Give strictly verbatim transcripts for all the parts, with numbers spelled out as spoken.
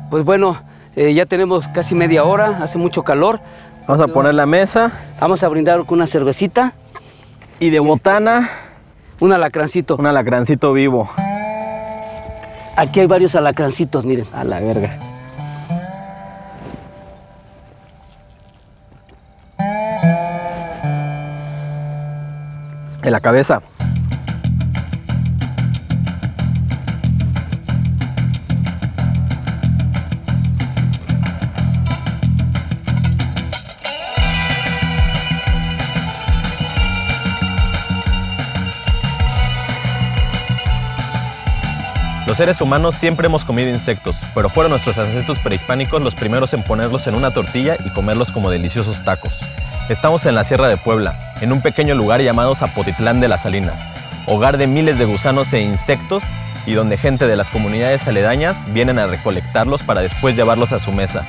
Pues bueno, eh, ya tenemos casi media hora, hace mucho calor. Vamos a poner la mesa. Vamos a brindar con una cervecita. Y de botana, un alacrancito. Un alacrancito vivo. Aquí hay varios alacrancitos, miren. A la verga. En la cabeza. Los seres humanos siempre hemos comido insectos, pero fueron nuestros ancestros prehispánicos los primeros en ponerlos en una tortilla y comerlos como deliciosos tacos. Estamos en la Sierra de Puebla, en un pequeño lugar llamado Zapotitlán de las Salinas, hogar de miles de gusanos e insectos y donde gente de las comunidades aledañas vienen a recolectarlos para después llevarlos a su mesa.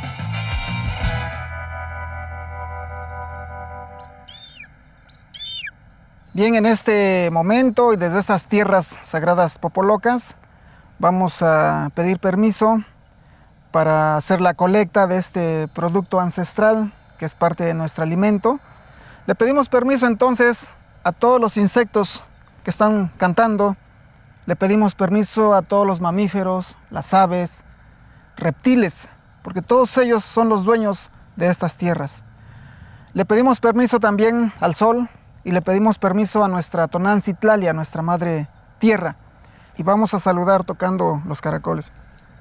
Bien, en este momento y desde estas tierras sagradas popolocas, vamos a pedir permiso para hacer la colecta de este producto ancestral que es parte de nuestro alimento. Le pedimos permiso entonces a todos los insectos que están cantando, le pedimos permiso a todos los mamíferos, las aves, reptiles, porque todos ellos son los dueños de estas tierras. Le pedimos permiso también al sol y le pedimos permiso a nuestra Tonantzitlalli, a nuestra madre tierra. Y vamos a saludar tocando los caracoles.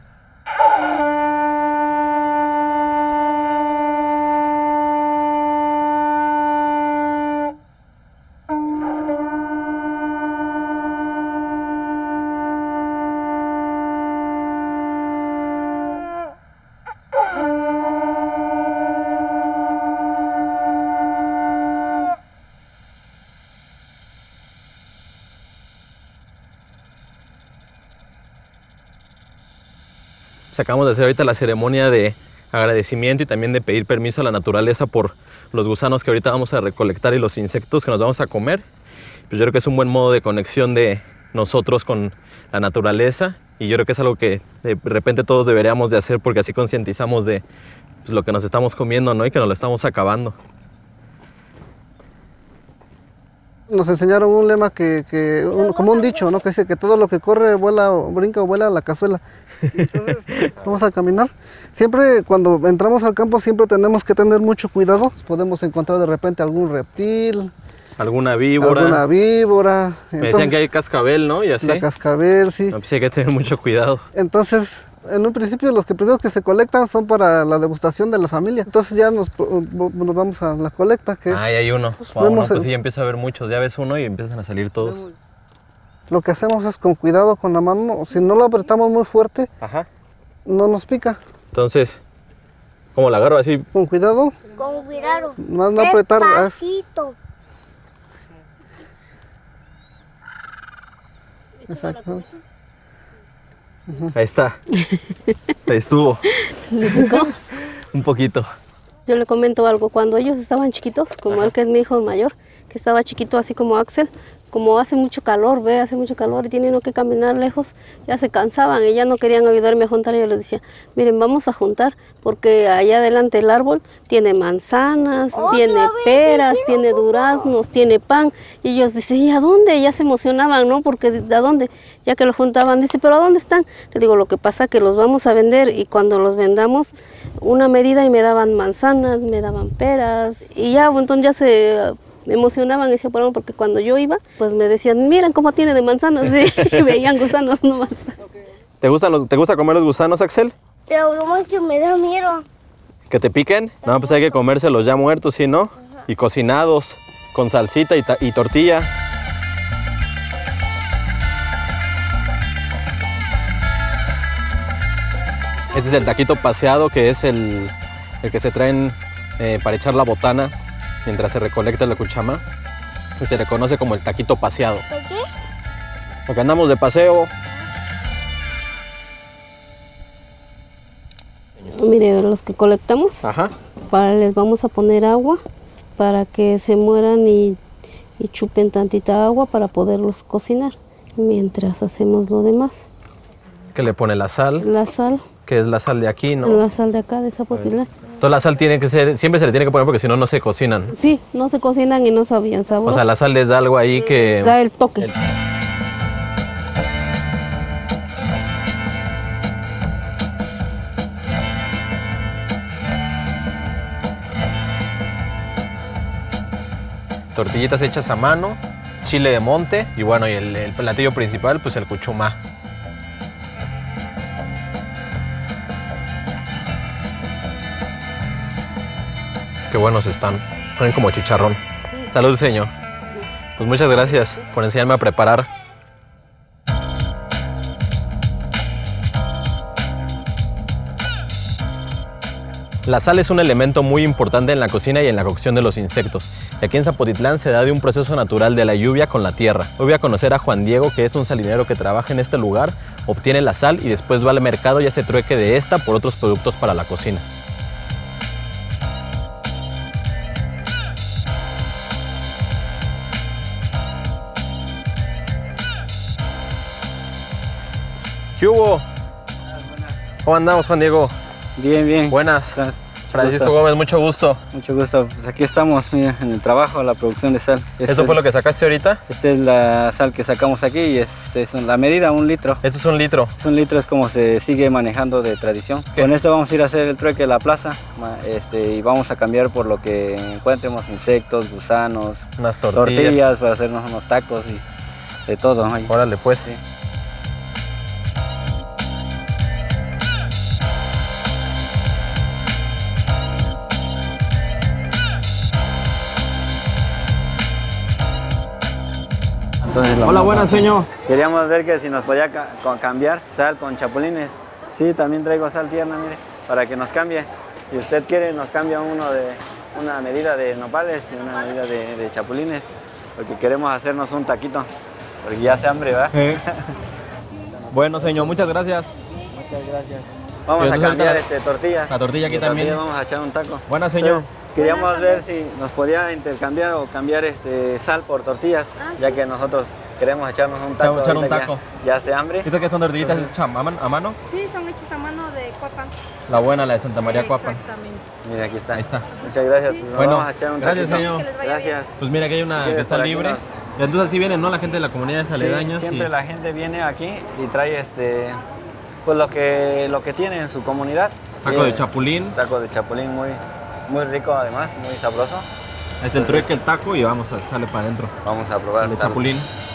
Acabamos de hacer ahorita la ceremonia de agradecimiento y también de pedir permiso a la naturaleza por los gusanos que ahorita vamos a recolectar y los insectos que nos vamos a comer. Pues yo creo que es un buen modo de conexión de nosotros con la naturaleza y yo creo que es algo que de repente todos deberíamos de hacer porque así concientizamos de pues, lo que nos estamos comiendo, ¿no? Y que nos lo estamos acabando. Nos enseñaron un lema que, que un, como un dicho, ¿no? Que dice que todo lo que corre, vuela, brinca o vuela a la cazuela. Entonces, vamos a caminar. Siempre cuando entramos al campo siempre tenemos que tener mucho cuidado. Podemos encontrar de repente algún reptil. Alguna víbora. Alguna víbora. Me Entonces, decían que hay cascabel, ¿no? Y así. La cascabel, sí. No, pues hay que tener mucho cuidado. Entonces, en un principio los que primeros que se colectan son para la degustación de la familia. Entonces ya nos, nos vamos a la colecta, que ah, es... hay uno. Wow, no, pues sí, ya empieza a haber muchos. Ya ves uno y empiezan a salir todos. Lo que hacemos es con cuidado con la mano. Si no lo apretamos muy fuerte, ajá, no nos pica. Entonces, ¿cómo la agarro así? Con cuidado. Con cuidado. Más no apretar. Despacito. Exacto. Ahí está. Ahí estuvo. ¿Le picó? Un poquito. Yo le comento algo. Cuando ellos estaban chiquitos, como ajá, él que es mi hijo mayor, que estaba chiquito así como Axel, como hace mucho calor, ve, hace mucho calor y tienen que caminar lejos, ya se cansaban y ya no querían ayudarme a juntar. Y yo les decía, miren, vamos a juntar, porque allá adelante el árbol tiene manzanas, oh, tiene peras, vez, tiene duraznos, tiene pan. Y ellos dicen, ¿y a dónde? Ya se emocionaban, ¿no? Porque ¿a dónde? Ya que lo juntaban, dice, ¿pero a dónde están? Les digo, lo que pasa es que los vamos a vender y cuando los vendamos, una medida y me daban manzanas, me daban peras y ya, entonces ya se... me emocionaban y se ponían porque cuando yo iba, pues me decían, miren cómo tiene de manzanas, y veían gusanos nomás. ¿Te gustan los, ¿Te gusta comer los gusanos, Axel? Pero lo más que me da miedo. ¿Que te piquen? No, pues hay que comérselos ya muertos, ¿sí, no? Ajá. Y cocinados, con salsita y, y tortilla. Este es el taquito paseado, que es el, el que se traen eh, para echar la botana mientras se recolecta la cuchama, y se le conoce como el taquito paseado. ¿Por qué? Porque andamos de paseo. Mire, los que colectamos, ajá, para, les vamos a poner agua para que se mueran y, y chupen tantita agua para poderlos cocinar, mientras hacemos lo demás. ¿Qué le pone la sal? La sal. que es la sal de aquí, ¿no? La sal de acá, de Zapotitlán. Toda la sal tiene que ser, siempre se le tiene que poner porque si no, no se cocinan. Sí, no se cocinan y no sabían sabor. O sea, la sal les da algo ahí que... Da el toque. El- Tortillitas hechas a mano, chile de monte y bueno, y el, el platillo principal, pues el cuchumá. Qué buenos están, ponen como chicharrón. Salud, señor. Pues muchas gracias por enseñarme a preparar. La sal es un elemento muy importante en la cocina y en la cocción de los insectos. Y aquí en Zapotitlán se da de un proceso natural de la lluvia con la tierra. Hoy voy a conocer a Juan Diego, que es un salinero que trabaja en este lugar, obtiene la sal y después va al mercado y hace trueque de esta por otros productos para la cocina. ¿Qué hubo? ¿Cómo andamos, Juan Diego? Bien, bien. Buenas. Mucho Francisco gusto. Gómez, mucho gusto. Mucho gusto. Pues aquí estamos, mira, en el trabajo, la producción de sal. Esta ¿Eso fue es- lo que sacaste ahorita? Esta es la sal que sacamos aquí y esta es la medida, un litro. Esto es un litro. Es un litro, es como se sigue manejando de tradición. ¿Qué? Con esto vamos a ir a hacer el trueque de la plaza ma- este, y vamos a cambiar por lo que encuentremos, insectos, gusanos, Unas tortillas. tortillas para hacernos unos tacos y de todo. ahí. Órale, pues. Sí. Entonces, lo Hola, vamos buenas, a- señor. Queríamos ver que si nos podía ca- con- cambiar sal con chapulines. Sí, también traigo sal tierna, mire, para que nos cambie. Si usted quiere, nos cambia uno de una medida de nopales y una medida de, de chapulines, porque queremos hacernos un taquito, porque ya hace hambre, ¿verdad? Bueno, señor, muchas gracias. Muchas gracias. Vamos Y a entonces cambiar ahorita este, tortilla. la tortilla aquí De también. Vamos a echar un taco. Buenas, señor. Pero queríamos ver si nos podía intercambiar o cambiar este, sal por tortillas, ya que nosotros queremos echarnos un taco. Echar un ahorita que taco. Ya, ya hace hambre. ¿Dice que son tortillitas hechas a man- a mano? Sí, son hechos a mano de Cuapan. La buena, la de Santa María Cuapan. Exactamente. Mira, aquí está. Ahí está. Muchas gracias. Pues, nos Bueno, vamos a echar un gracias, taquito. señor. Gracias. Pues mira, aquí hay una ¿Quieres que está por aquí libre. unos? Y entonces así vienen, ¿no? La gente de la comunidad de aledañas. Sí, siempre y... la gente viene aquí y trae este, pues lo que, lo que tiene en su comunidad. Taco Tiene de chapulín. Taco de chapulín muy, muy rico además, muy sabroso. Es el trueque, el taco y vamos a echarle para adentro. Vamos a probar El de sal. chapulín.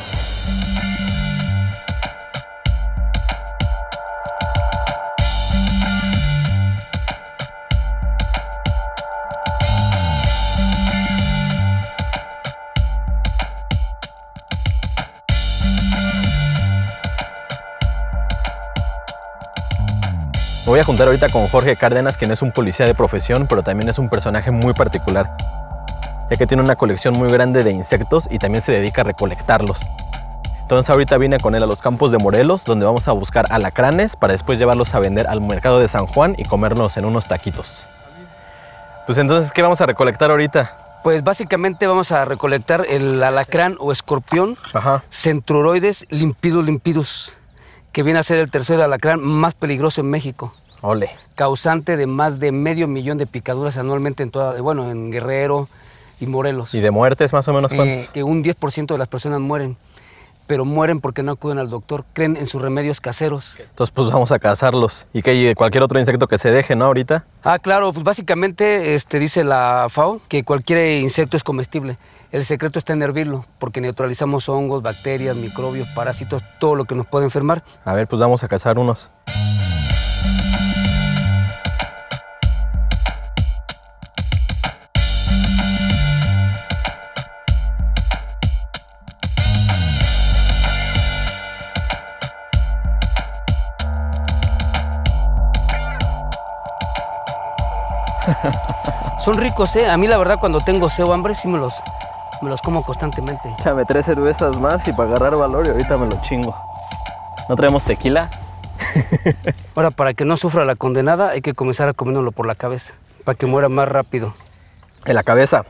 Me voy a juntar ahorita con Jorge Cárdenas, quien es un policía de profesión, pero también es un personaje muy particular, ya que tiene una colección muy grande de insectos y también se dedica a recolectarlos. Entonces ahorita vine con él a los campos de Morelos, donde vamos a buscar alacranes para después llevarlos a vender al mercado de San Juan y comernos en unos taquitos. Pues entonces, ¿qué vamos a recolectar ahorita? Pues básicamente vamos a recolectar el alacrán o escorpión, Ajá. Centruroides limpidus limpidus, que viene a ser el tercer alacrán más peligroso en México, Ole. causante de más de medio millón de picaduras anualmente en toda, bueno, en Guerrero y Morelos. ¿Y de muertes más o menos cuántos? Eh, que un diez por ciento de las personas mueren, pero mueren porque no acuden al doctor, creen en sus remedios caseros. Entonces pues vamos a cazarlos. Y que cualquier otro insecto que se deje, ¿no? Ahorita. Ah, claro, pues básicamente este, dice la FAO que cualquier insecto es comestible. El secreto está en hervirlo, porque neutralizamos hongos, bacterias, microbios, parásitos, todo lo que nos puede enfermar. A ver, pues vamos a cazar unos. Son ricos, ¿eh? A mí la verdad cuando tengo sed o hambre sí me los, me los como constantemente. Échame tres cervezas más y para agarrar valor y ahorita me lo chingo. ¿No traemos tequila? Ahora, para que no sufra la condenada, hay que comenzar a comérnoslo por la cabeza, para que muera más rápido. En la cabeza.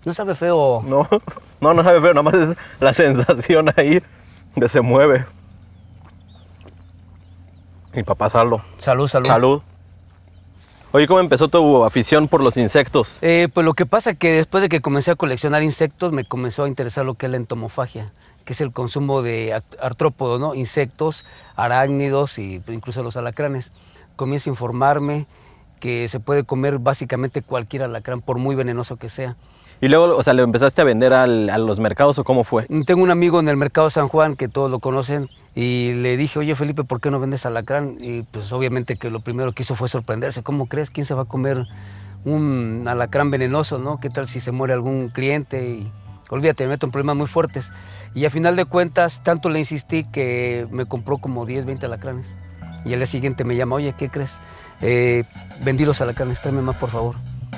¿No sabe feo? No, no, no sabe feo, nada más es la sensación ahí de se mueve. Y para pasarlo. Salud, salud. Salud. Oye, ¿cómo empezó tu afición por los insectos? Eh, pues lo que pasa que después de que comencé a coleccionar insectos, me comenzó a interesar lo que es la entomofagia, que es el consumo de artrópodos, ¿no? Insectos, arácnidos e incluso los alacranes. Comienzo a informarme que se puede comer básicamente cualquier alacrán, por muy venenoso que sea. Y luego, o sea, ¿le empezaste a vender al, a los mercados o cómo fue? Tengo un amigo en el mercado San Juan, que todos lo conocen, y le dije, oye Felipe, ¿por qué no vendes alacrán? Y pues obviamente que lo primero que hizo fue sorprenderse. ¿Cómo crees? ¿Quién se va a comer un alacrán venenoso, no? ¿Qué tal si se muere algún cliente? Y olvídate, me meto en problemas muy fuertes. Y a final de cuentas, tanto le insistí que me compró como diez, veinte alacranes. Y al día siguiente me llama, oye, ¿qué crees? Eh, vendí los alacranes, tráeme más, por favor.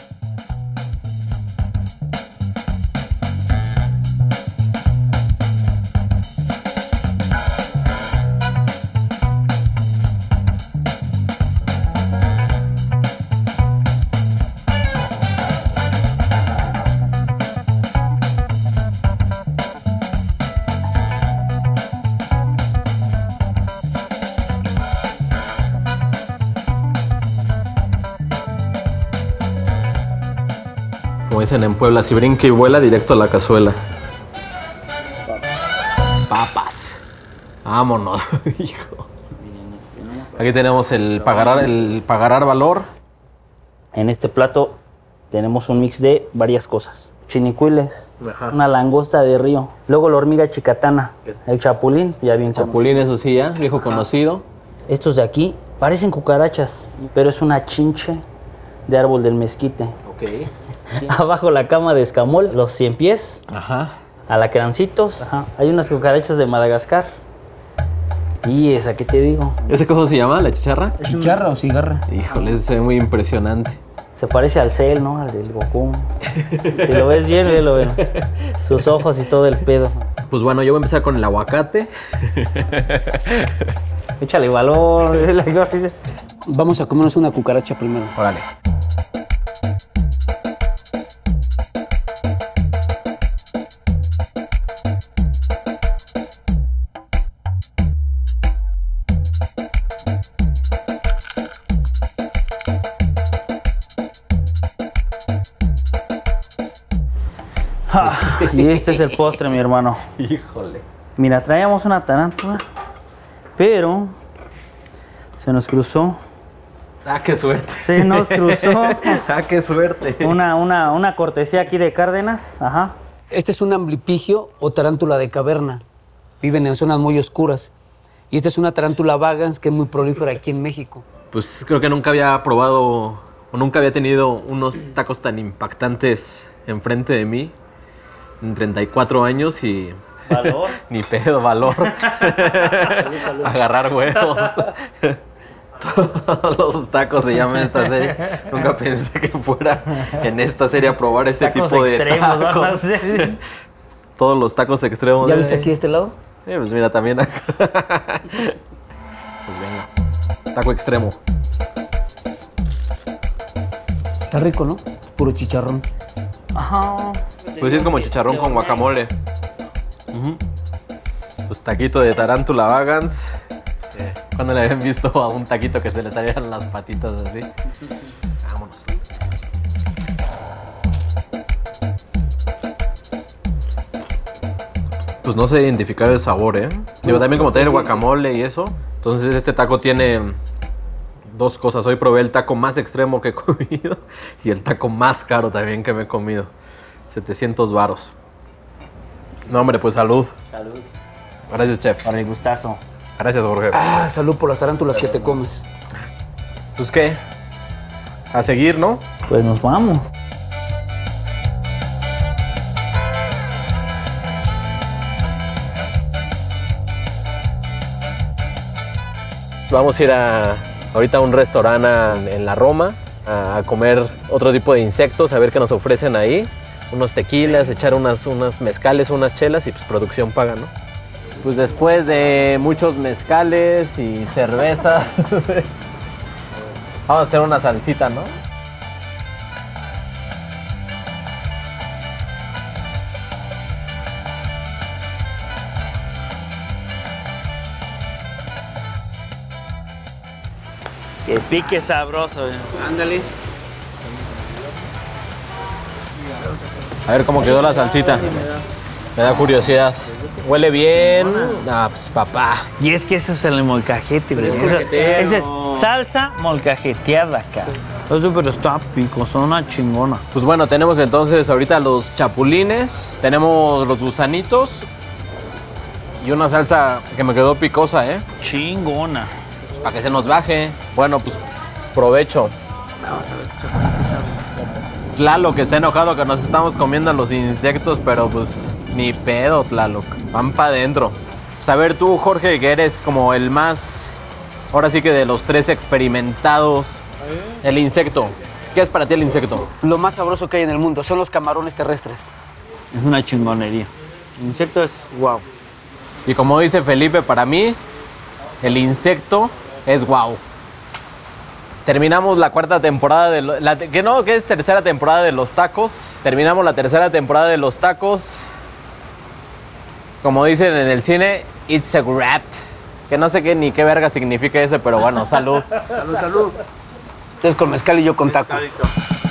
Como dicen en Puebla, si brinca y vuela, directo a la cazuela. Papas. Vámonos, hijo. Aquí tenemos el pagarar, el pagarar valor. En este plato tenemos un mix de varias cosas. Chinicuiles, ajá, una langosta de río, luego la hormiga chicatana, el chapulín, ya bien Chapulín, conocido. Eso sí, ya, viejo conocido. Estos de aquí parecen cucarachas, pero es una chinche de árbol del mezquite. Ok. Abajo la cama de escamol, los cien pies, ajá, alacrancitos, ajá. Hay unas cucarachas de Madagascar. Y esa, ¿qué te digo? ¿Ese cómo se llama? ¿La chicharra? ¿Chicharra o cigarra? Híjole, ese se ve muy impresionante. Se parece al Cell, ¿no? Al del Goku. Si lo ves bien, velo, velo. Sus ojos y todo el pedo. Pues bueno, yo voy a empezar con el aguacate. Échale valor. Vamos a comernos una cucaracha primero. Órale. Y este es el postre, mi hermano. Híjole. Mira, traíamos una tarántula, pero se nos cruzó. Ah, qué suerte. Se nos cruzó. Ah, qué suerte. Una, una, una cortesía aquí de Cárdenas. Ajá. Este es un amblipigio o tarántula de caverna. Viven en zonas muy oscuras. Y esta es una tarántula vagans que es muy prolífera aquí en México. Pues creo que nunca había probado o nunca había tenido unos tacos tan impactantes enfrente de mí en treinta y cuatro años y... ¿Valor? Ni pedo, valor. Salud, salud. Agarrar huevos. Todos los tacos se llama esta serie. Nunca pensé que fuera en esta serie a probar este tacos tipo de extremos, tacos. van a ser. Todos los tacos extremos. ¿Ya viste aquí de este lado? Sí, pues mira, también acá. Pues venga. Taco extremo. Está rico, ¿no? Puro chicharrón. Ajá. Pues sí, es como chicharrón con guacamole. Uh-huh. Pues taquito de tarántula vagans. Eh, ¿Cuándo le habían visto a un taquito que se le salieran las patitas así? Vámonos. Pues no sé identificar el sabor, ¿eh? Digo, también como tiene guacamole y eso. Entonces este taco tiene dos cosas. Hoy probé el taco más extremo que he comido y el taco más caro también que me he comido. setecientos varos. No, hombre, pues salud. Salud. Gracias, chef. Para el gustazo. Gracias, Jorge. Ah, salud por las tarántulas que te comes. Pues, ¿qué? A seguir, ¿no? Pues nos vamos. Vamos a ir a, ahorita a un restaurante en la Roma a, a comer otro tipo de insectos, a ver qué nos ofrecen ahí. Unos tequilas, echar unas, unas mezcales, unas chelas y pues producción paga, ¿no? Pues después de muchos mezcales y cervezas, vamos a hacer una salsita, ¿no? Que pique sabroso. Ándale. A ver cómo quedó la salsita. Me da curiosidad. Huele bien. Ah, pues papá. Y es que eso es el molcajete, güey. es Esa- molcajete, esa no. salsa molcajeteada acá. Eso, pero está pico, son una chingona. Pues bueno, tenemos entonces ahorita los chapulines, tenemos los gusanitos y una salsa que me quedó picosa, ¿eh? Chingona. Para que se nos baje. Bueno, pues provecho. Vamos a ver qué chocolate sabe. Tlaloc que está enojado que nos estamos comiendo los insectos, pero pues ni pedo, Tlaloc. Van para adentro. Pues a ver tú, Jorge, que eres como el más, ahora sí que de los tres experimentados, el insecto. ¿Qué es para ti el insecto? Lo más sabroso que hay en el mundo son los camarones terrestres. Es una chingonería. El insecto es wow. Y como dice Felipe, para mí, el insecto es guau. Terminamos la cuarta temporada de... lo- La, te- que no, que es tercera temporada de los tacos. Terminamos la tercera temporada de los tacos. Como dicen en el cine, it's a wrap. Que no sé qué ni qué verga significa ese, pero bueno, salud. Salud, salud. Entonces con mezcal y yo con taco.